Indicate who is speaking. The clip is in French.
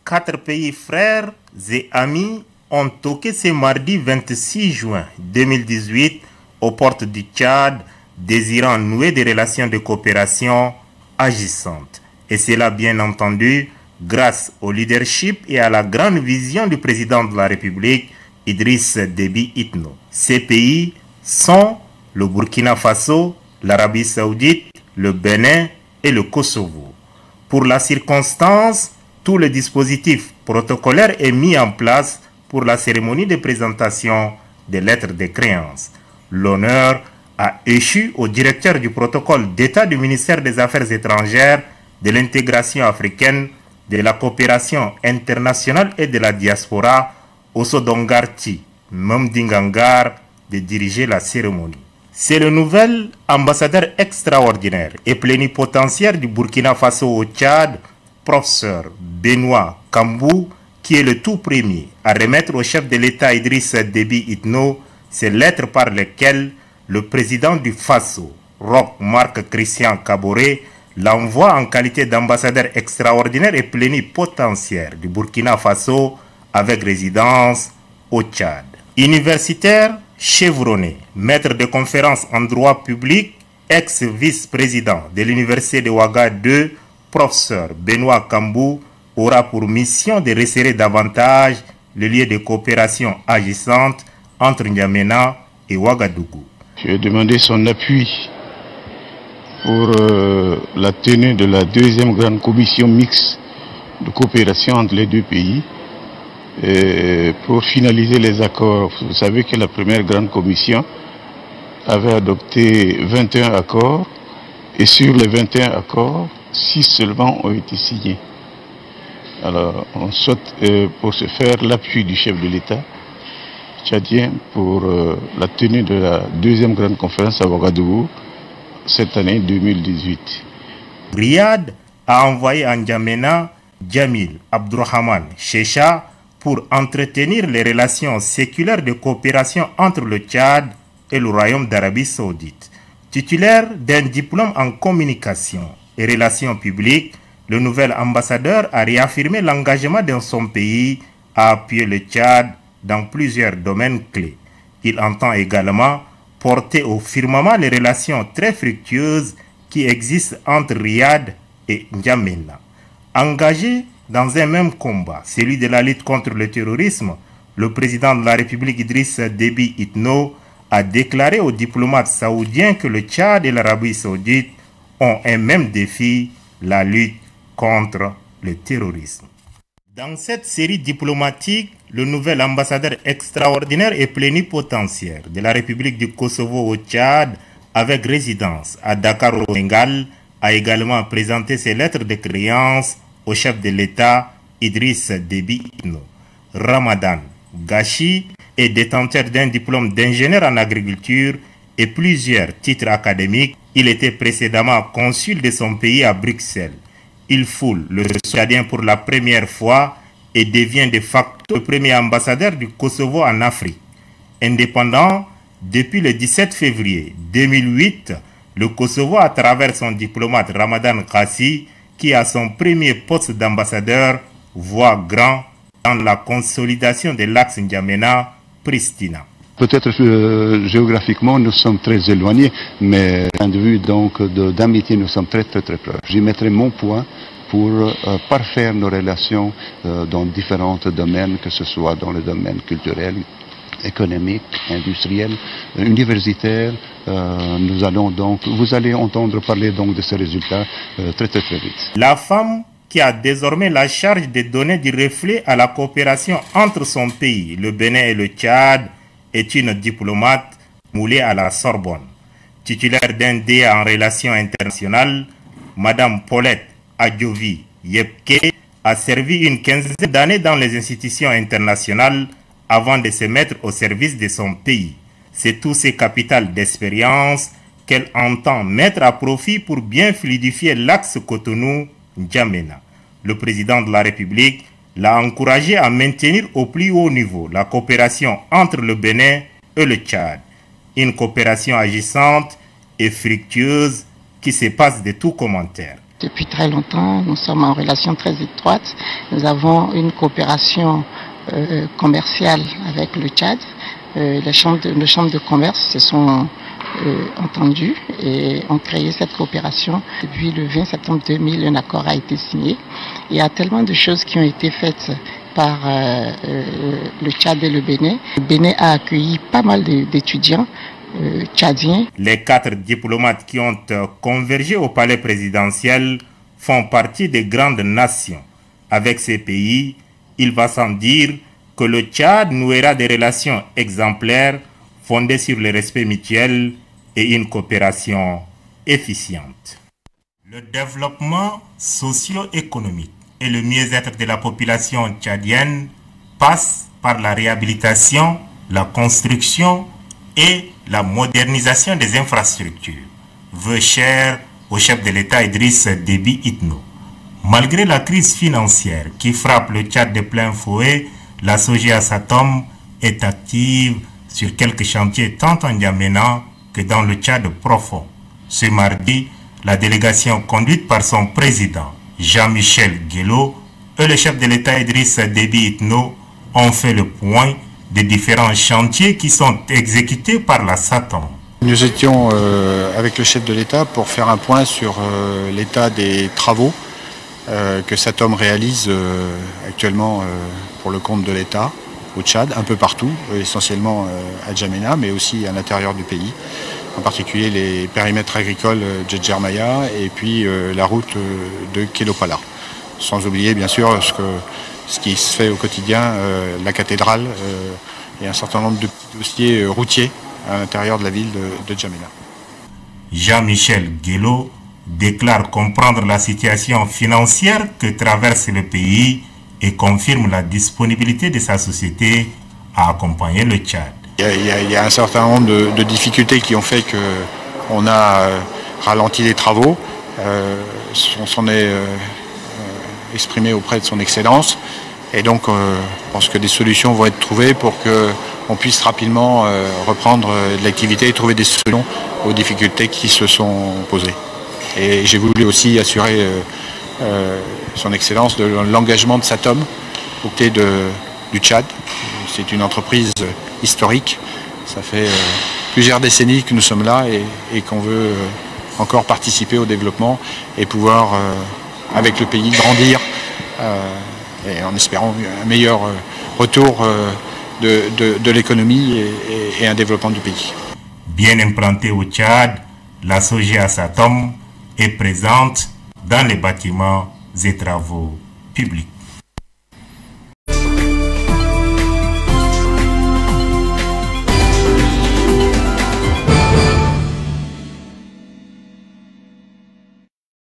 Speaker 1: 4 pays frères et amis ont toqué ce mardi 26 juin 2018 aux portes du Tchad, désirant nouer des relations de coopération agissantes. Et cela, bien entendu, grâce au leadership et à la grande vision du président de la République, Idriss Déby Itno. Ces pays sont le Burkina Faso, l'Arabie Saoudite, le Bénin et le Kosovo. Pour la circonstance, tout le dispositif protocolaire est mis en place pour la cérémonie de présentation des lettres de créance. L'honneur a échu au directeur du protocole d'État du ministère des Affaires étrangères, de l'intégration africaine, de la coopération internationale et de la diaspora, Osso Dongarti Memdingangar, de diriger la cérémonie. C'est le nouvel ambassadeur extraordinaire et plénipotentiaire du Burkina Faso au Tchad, professeur Benoît Kambou, qui est le tout premier à remettre au chef de l'État Idriss Déby Itno ces lettres par lesquelles le président du Faso, Roch Marc Christian Kaboré, l'envoie en qualité d'ambassadeur extraordinaire et plénipotentiaire du Burkina Faso avec résidence au Tchad. Universitaire chevronné, maître de conférences en droit public, ex-vice-président de l'Université de Ouaga II, professeur Benoît Kambou aura pour mission de resserrer davantage le lien de coopération agissante entre N'Djamena et Ouagadougou.
Speaker 2: Je vais demander son appui pour la tenue de la deuxième grande commission mixte de coopération entre les deux pays et pour finaliser les accords. Vous savez que la première grande commission avait adopté 21 accords et sur les 21 accords, 6 seulement ont été signés. Alors on souhaite pour ce faire l'appui du chef de l'État tchadien pour la tenue de la deuxième grande conférence à Ouagadougou cette année 2018.
Speaker 1: Riyad a envoyé à N'Djamena Djamil Abdourahmane Checha pour entretenir les relations séculaires de coopération entre le Tchad et le Royaume d'Arabie Saoudite. Titulaire d'un diplôme en communication et relations publiques, le nouvel ambassadeur a réaffirmé l'engagement de son pays à appuyer le Tchad dans plusieurs domaines clés. Il entend également porter au firmament les relations très fructueuses qui existent entre Riyad et N'Djamena. Engagé dans un même combat, celui de la lutte contre le terrorisme, le président de la République Idriss Déby Itno a déclaré aux diplomates saoudiens que le Tchad et l'Arabie Saoudite ont un même défi, la lutte contre le terrorisme. Dans cette série diplomatique, le nouvel ambassadeur extraordinaire et plénipotentiaire de la République du Kosovo au Tchad, avec résidence à Dakar au Sénégal, a également présenté ses lettres de créance au chef de l'État Idriss Déby Itno. Ramadan Gachi est détenteur d'un diplôme d'ingénieur en agriculture et plusieurs titres académiques. Il était précédemment consul de son pays à Bruxelles. Il foule le Tchadien pour la première fois et devient de facto le premier ambassadeur du Kosovo en Afrique. Indépendant, depuis le 17 février 2008, le Kosovo, à travers son diplomate Ramadan Gachi, qui a son premier poste d'ambassadeur, voit grand dans la consolidation de l'axe N'Djamena-Pristina.
Speaker 2: Peut-être géographiquement nous sommes très éloignés, mais d'un point de vue donc d'amitié nous sommes très proches. J'y mettrai mon point pour parfaire nos relations dans différents domaines, que ce soit dans le domaine culturel, économique, industriel, universitaire. Nous allons donc, vous allez entendre parler donc de ces résultats très vite.
Speaker 1: La femme qui a désormais la charge de donner du reflet à la coopération entre son pays, le Bénin et le Tchad, est une diplomate moulée à la Sorbonne. Titulaire d'un DA en relations internationales, Madame Paulette Adjovi Yepke a servi une quinzaine d'années dans les institutions internationales avant de se mettre au service de son pays. C'est tout ce capital d'expérience qu'elle entend mettre à profit pour bien fluidifier l'axe Cotonou-N'Djamena. Le président de la République l'a encouragé à maintenir au plus haut niveau la coopération entre le Bénin et le Tchad. Une coopération agissante et fructueuse qui se passe de tout commentaire.
Speaker 3: Depuis très longtemps, nous sommes en relation très étroite. Nous avons une coopération commerciale avec le Tchad. Les chambres de commerce se sont entendues et ont créé cette coopération. Depuis le 20 septembre 2000, un accord a été signé. Il y a tellement de choses qui ont été faites par le Tchad et le Bénin. Le Bénin a accueilli pas mal d'étudiants tchadiens.
Speaker 1: Les 4 diplomates qui ont convergé au palais présidentiel font partie des grandes nations. Avec ces pays, il va sans dire que le Tchad nouera des relations exemplaires fondées sur le respect mutuel et une coopération efficiente. Le développement socio-économique et le mieux-être de la population tchadienne passe par la réhabilitation, la construction et la modernisation des infrastructures, vœu cher au chef de l'État Idriss Déby Itno. Malgré la crise financière qui frappe le Tchad de plein fouet, la SOGIA SATOM est active sur quelques chantiers tant en N'Djamena que dans le Tchad profond. Ce mardi, la délégation conduite par son président, Jean-Michel Guello, et le chef de l'État Idriss Déby Itno ont fait le point des différents chantiers qui sont exécutés par la SATOM.
Speaker 4: Nous étions avec le chef de l'État pour faire un point sur l'état des travaux que SATOM réalise actuellement pour le compte de l'État au Tchad, un peu partout, essentiellement à N'Djamena, mais aussi à l'intérieur du pays, en particulier les périmètres agricoles de Djermaya et puis la route de Kelopala. Sans oublier bien sûr ce qui se fait au quotidien, la cathédrale et un certain nombre de petits dossiers routiers à l'intérieur de la ville de N'Djamena.
Speaker 1: Jean-Michel Guello déclare comprendre la situation financière que traverse le pays et confirme la disponibilité de sa société à accompagner le Tchad.
Speaker 4: Il y a un certain nombre de difficultés qui ont fait qu'on a ralenti les travaux. On s'en est exprimé auprès de son Excellence. Et donc, je pense que des solutions vont être trouvées pour qu'on puisse rapidement reprendre de l'activité et trouver des solutions aux difficultés qui se sont posées. Et j'ai voulu aussi assurer son Excellence de l'engagement de SATOM aux côtés du Tchad. C'est une entreprise historique. Ça fait plusieurs décennies que nous sommes là et qu'on veut encore participer au développement et pouvoir, avec le pays, grandir et en espérant un meilleur retour de l'économie et un développement du pays.
Speaker 1: Bien implantée au Tchad, la SOGIA SATOM est présente dans les bâtiments et travaux publics.